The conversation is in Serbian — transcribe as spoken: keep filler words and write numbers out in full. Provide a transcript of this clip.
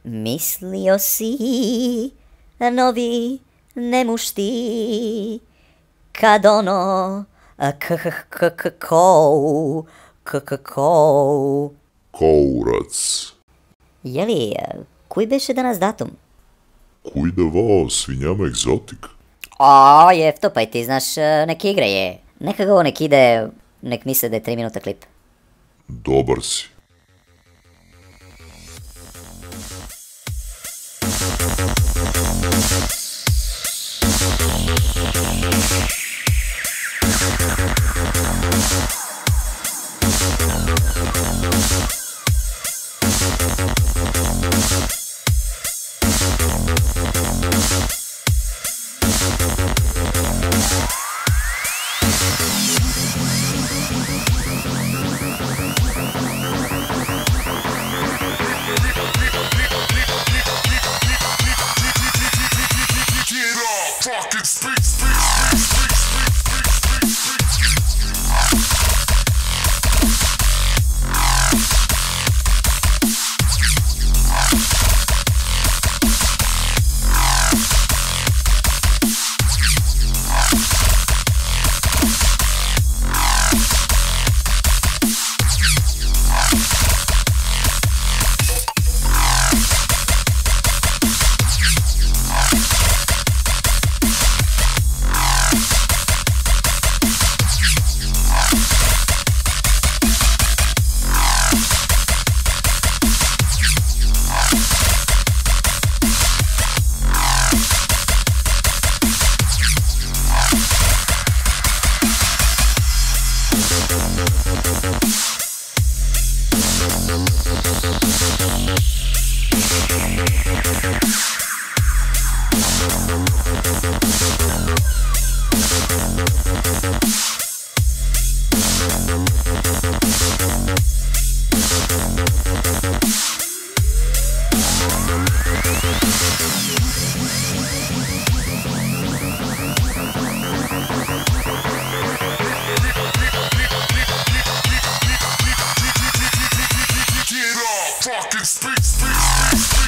Mislio si novi Nemusti, kad ono k-k-k-k-kou, k-k-kou. Kourac. Jeli, koji beše danas datum? Kuj davao svinjama egzotik? O, jefto, pa i ti znaš, nek igra je. Neka ga ovo nek ide, nek misle da je tri minuta klip. Dobar si. Fucking speak, speak, speak, speak.